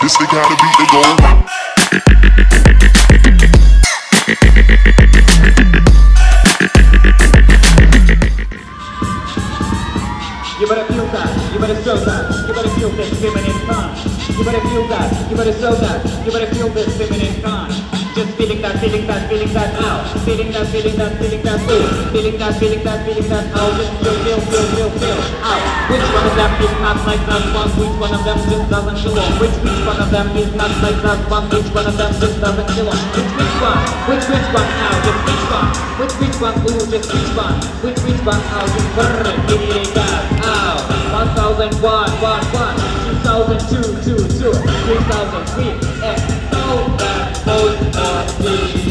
This the kind of beat that go. You better feel that, you better show that, you better feel this feminine kind. You better feel that, you better show that, you better feel this feminine kind. Just feeling that, feeling that, feeling that out. Feeling that, feeling that, feeling that ooh. Feeling that, feeling that, feeling that out. Just feel out. Which one of them is not like that one? Which one of them just doesn't belong? Which one of them is not like that one? Which one of them just doesn't belong? Which one? Which one out? Just which one? Which one? Ooh, just which one? Which one out? Just brrr, give it that out. 1001, 2002, 2003, and so that both of these.